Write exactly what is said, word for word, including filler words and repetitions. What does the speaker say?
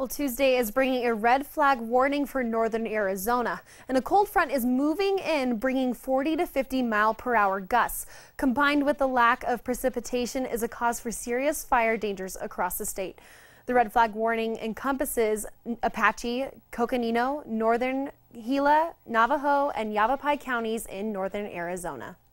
Well, Tuesday is bringing a red flag warning for northern Arizona, and a cold front is moving in, bringing forty to fifty mile per hour gusts. Combined with the lack of precipitation is a cause for serious fire dangers across the state. The red flag warning encompasses Apache, Coconino, northern Gila, Navajo and Yavapai counties in northern Arizona.